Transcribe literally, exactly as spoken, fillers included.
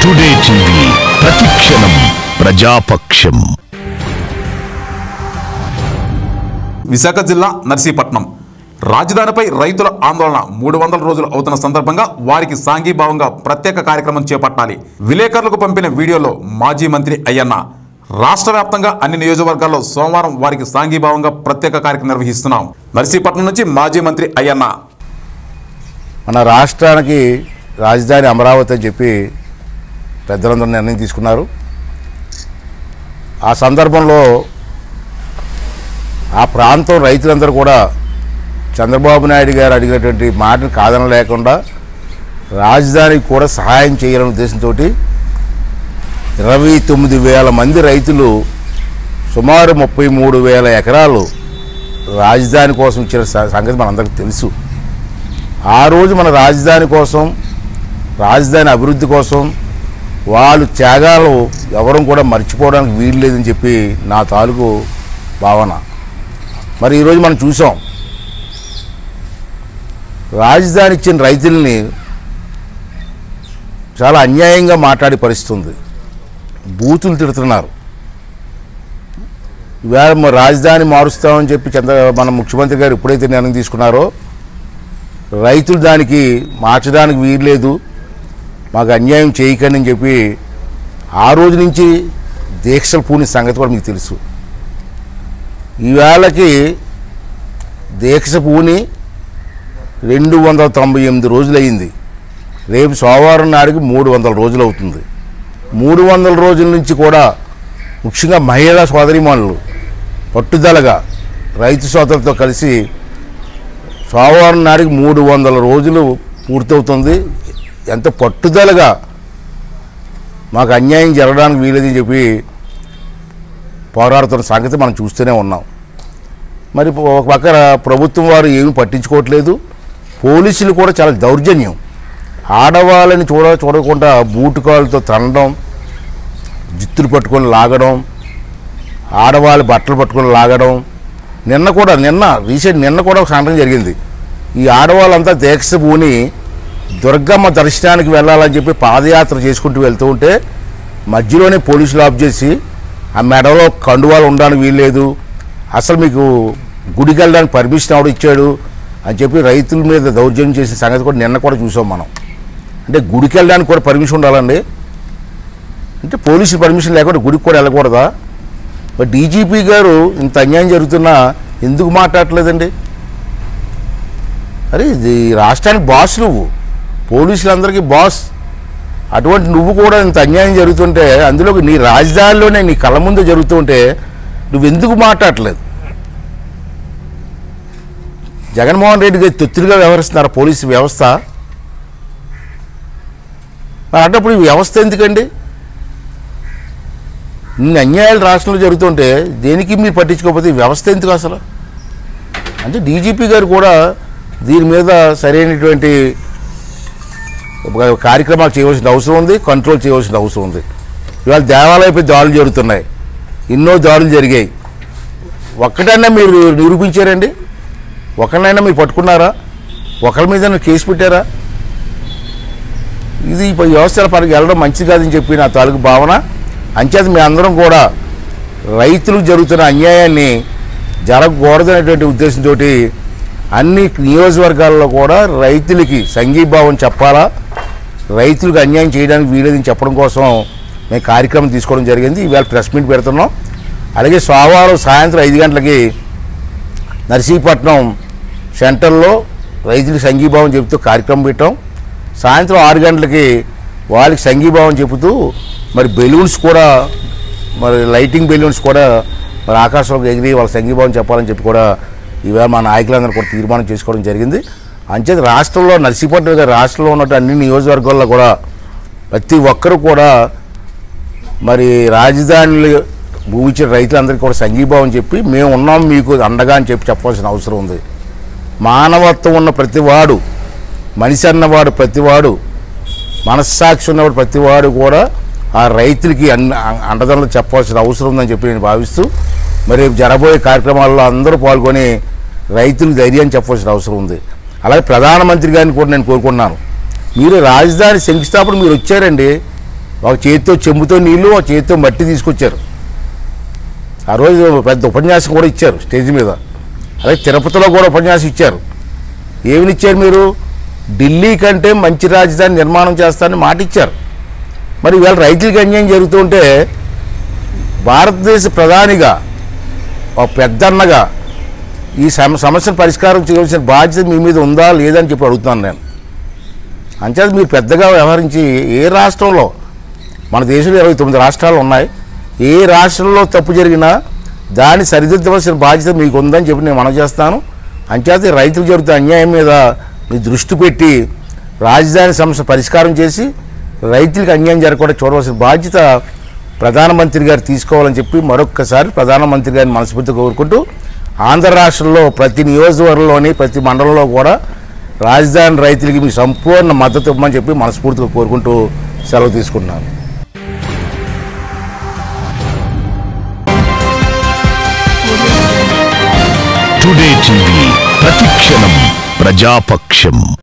Today TV ప్రతిక్షణం ప్రజాపక్షం. విశాఖ జిల్లా నర్సీపట్నం రాజధానిపై రైతుల ఆందోళన మూడు వందల రోజులు అవుతున్న సందర్భంగా వారికి సాంఘీభావంగా ప్రత్యేక కార్యక్రమం చేపట్టాలి. విలేకరులకు పంపిన వీడియోలో మాజీ మంత్రి అయ్యన్న రాష్ట్ర వ్యాప్తంగా అన్ని నియోజకవర్గాల్లో సోమవారం వారికి సాంఘీభావంగా ప్రత్యేక కార్యక్రమం నిర్వహిస్తున్నాం. నర్సీపట్నం నుంచి మాజీ మంత్రి అయ్యన్న. మన రాష్ట్రానికి రాజధాని అమరావతి అని చెప్పి పెద్దలందరూ నిర్ణయం తీసుకున్నారు. ఆ సందర్భంలో ఆ ప్రాంతం రైతులందరూ కూడా చంద్రబాబు నాయుడు గారు అడిగినటువంటి మాటను కాదనలేకుండా రాజధానికి కూడా సహాయం చేయాలనే ఉద్దేశంతో ఇరవై తొమ్మిది వేల మంది రైతులు సుమారు ముప్పై మూడు వేల ఎకరాలు రాజధాని కోసం ఇచ్చిన సంగతి మనందరికీ తెలుసు. ఆ రోజు మన రాజధాని కోసం, రాజధాని అభివృద్ధి కోసం వాళ్ళు త్యాగాలు ఎవరూ కూడా మర్చిపోవడానికి వీలు లేదని చెప్పి నా తాలూకు భావన. మరి ఈరోజు మనం చూసాం, రాజధాని ఇచ్చిన రైతుల్ని చాలా అన్యాయంగా మాట్లాడే పరిస్థితి ఉంది. బూతులు తిడుతున్నారు. ఇవాళ మరి రాజధాని మారుస్తామని చెప్పి చంద్ర మన ముఖ్యమంత్రి గారు ఎప్పుడైతే నిర్ణయం తీసుకున్నారో రైతులు దానికి మార్చడానికి వీల్లేదు, మాకు అన్యాయం చేయకండి అని చెప్పి ఆ రోజు నుంచి దీక్షలు పూని సంగతి కూడా మీకు తెలుసు. ఈవేళకి దీక్ష పూని రెండు వందల తొంభై ఎనిమిది రోజులు అయ్యింది. రేపు సోమవారం నాడికి మూడు వందల రోజులు అవుతుంది. మూడు వందల రోజుల నుంచి కూడా ముఖ్యంగా మహిళా సోదరీమణులు పట్టుదలగా రైతు సోదరులతో కలిసి సోమవారం నాడికి మూడు వందల రోజులు పూర్తవుతుంది. ఎంత పట్టుదలగా మాకు అన్యాయం జరగడానికి వీలేదని చెప్పి పోరాడుతున్న సంగతి మనం చూస్తూనే ఉన్నాం. మరి ఒక పక్కన ప్రభుత్వం వారు ఏమీ పట్టించుకోవట్లేదు. పోలీసులు కూడా చాలా దౌర్జన్యం. ఆడవాళ్ళని చూడ చూడకుండా బూటుకాలతో తనడం, జిత్తులు పట్టుకొని లాగడం, ఆడవాళ్ళ బట్టలు పట్టుకొని లాగడం. నిన్న కూడా నిన్న రీసెంట్ నిన్న కూడా ఒక సంఘటన జరిగింది. ఈ ఆడవాళ్ళంతా దీక్ష పూని దుర్గమ్మ దర్శనానికి వెళ్ళాలని చెప్పి పాదయాత్ర చేసుకుంటూ వెళ్తూ ఉంటే మధ్యలోనే పోలీసులు ఆఫ్ చేసి ఆ మెడలో కండువాలు ఉండడానికి వీల్లేదు, అసలు మీకు గుడికి వెళ్ళడానికి పర్మిషన్ ఎవడు ఇచ్చాడు అని చెప్పి రైతుల మీద దౌర్జన్యం చేసిన సంగతి కూడా నిన్న కూడా చూసాం మనం. అంటే గుడికి వెళ్ళడానికి కూడా పర్మిషన్ ఉండాలండి. అంటే పోలీసులు పర్మిషన్ లేకుండా గుడికి కూడా వెళ్ళకూడదా? మరి డీజీపీ గారు ఇంత అన్యాయం జరుగుతున్నా ఎందుకు మాట్లాడలేదండి? అరే ఇది రాష్ట్రానికి బాస్, నువ్వు పోలీసులందరికీ బాస్. అటువంటి నువ్వు కూడా ఇంత అన్యాయం జరుగుతుంటే, అందులో నీ రాజధానిలోనే నీ కళ్ళ ముందే జరుగుతుంటే నువ్వెందుకు మాట్లాడలేదు? జగన్మోహన్ రెడ్డి గారు తొత్తులుగా వ్యవహరిస్తున్నారు పోలీసు వ్యవస్థ. మరి అన్నప్పుడు ఈ వ్యవస్థ ఎందుకండి? ఇన్ని అన్యాయాలు రాష్ట్రంలో జరుగుతుంటే దేనికి మీరు పట్టించుకోకపోతే ఈ వ్యవస్థ ఎందుకు అసలు? అంటే డీజీపీ గారు కూడా దీని మీద సరైనటువంటి కార్యక్రమాలు చేయవలసిన అవసరం ఉంది, కంట్రోల్ చేయవలసిన అవసరం ఉంది. ఇవాళ దేవాలయంపై దాడులు జరుగుతున్నాయి, ఎన్నో దాడులు జరిగాయి. ఒక్కటైనా మీరు నిరూపించారండి? ఒకరినైనా మీరు పట్టుకున్నారా? ఒకరి మీద కేసు పెట్టారా? ఇది వ్యవస్థల పనికి వెళ్ళడం మంచిది కాదని చెప్పి నా తాలూకు భావన. అంచేత మీ అందరం కూడా రైతులకు జరుగుతున్న అన్యాయాన్ని జరగకూడదనేటువంటి ఉద్దేశంతో అన్ని నియోజకవర్గాల్లో కూడా రైతులకి సంఘీభావం చెప్పాలా, రైతులకు అన్యాయం చేయడానికి వీలేదని చెప్పడం కోసం మేము కార్యక్రమం తీసుకోవడం జరిగింది. ఇవాళ ప్రెస్ మీట్ పెడుతున్నాం. అలాగే సోమవారం సాయంత్రం ఐదు గంటలకి నర్సీపట్నం సెంటర్లో రైతులకు సంఘీభావం చెబుతూ కార్యక్రమం పెట్టాం. సాయంత్రం ఆరు గంటలకి వాళ్ళకి సంఘీభావం చెబుతూ మరి బెలూన్స్ కూడా, మరి లైటింగ్ బెలూన్స్ కూడా మరి ఆకాశంలోకి ఎగిరి వాళ్ళ సంఘీభావం చెప్పాలని చెప్పి కూడా ఇవాళ మా నాయకులందరూ కూడా తీర్మానం చేసుకోవడం జరిగింది. అంచేత రాష్ట్రంలో నర్సీపట్నం రాష్ట్రంలో ఉన్నట్టు అన్ని నియోజకవర్గాల్లో కూడా ప్రతి ఒక్కరూ కూడా మరి రాజధానిలో భూమి ఇచ్చిన రైతులందరికీ కూడా సంఘీభావం చెప్పి మేము ఉన్నాం మీకు అండగా అని చెప్పి చెప్పాల్సిన అవసరం ఉంది. మానవత్వం ఉన్న ప్రతివాడు, మనిషి అన్నవాడు ప్రతివాడు, మనస్సాక్షి ఉన్నవాడు ప్రతివాడు కూడా ఆ రైతులకి అన్ని అండదండలు చెప్పాల్సిన అవసరం ఉందని చెప్పి నేను భావిస్తూ మరి జరగబోయే కార్యక్రమాల్లో అందరూ పాల్గొని రైతులకు ధైర్యాన్ని చెప్పాల్సిన అవసరం ఉంది. అలాగే ప్రధానమంత్రి గారిని కూడా నేను కోరుకున్నాను, మీరు రాజధాని శంకుస్థాపన మీరు వచ్చారండి, ఒక చేతితో చెంబుతో నీళ్లు ఒక చేతితో మట్టి తీసుకొచ్చారు. ఆ రోజు పెద్ద ఉపన్యాసం కూడా ఇచ్చారు స్టేజ్ మీద. అలాగే తిరుపతిలో కూడా ఉపన్యాసం ఇచ్చారు. ఏమినిచ్చారు మీరు? ఢిల్లీ కంటే మంచి రాజధాని నిర్మాణం చేస్తారని మాట ఇచ్చారు. మరి ఇవాళ రైతులకి అన్యాయం జరుగుతుంటే భారతదేశ ప్రధానిగా ఒక పెద్దన్నగా ఈ సమ సమస్యను పరిష్కారం చేయవలసిన బాధ్యత మీ మీద ఉందా లేదని చెప్పి అడుగుతున్నాను నేను. అంచేత మీరు పెద్దగా వ్యవహరించి ఏ రాష్ట్రంలో, మన దేశంలో ఇరవై తొమ్మిది రాష్ట్రాలు ఉన్నాయి, ఏ రాష్ట్రంలో తప్పు జరిగినా దాన్ని సరిదిద్దవలసిన బాధ్యత మీకు ఉందని చెప్పి నేను మనవి చేస్తాను. అంచేత రైతులు జరుగుతున్న అన్యాయం మీద మీ దృష్టి పెట్టి రాజధాని సమస్య పరిష్కారం చేసి రైతులకు అన్యాయం జరగకుండా చూడవలసిన బాధ్యత ప్రధానమంత్రి గారు తీసుకోవాలని చెప్పి మరొక్కసారి ప్రధానమంత్రి గారిని మనస్ఫూర్తిగా కోరుకుంటూ, ఆంధ్ర రాష్ట్రంలో ప్రతి నియోజకవర్గంలోని ప్రతి మండలంలో కూడా రాజధాని రైతులకి మీ సంపూర్ణ మద్దతు ఇవ్వమని చెప్పి మనస్ఫూర్తిగా కోరుకుంటూ సెలవు తీసుకుంటున్నాను. టుడే టీవీ ప్రతిక్షణం ప్రజాపక్షం.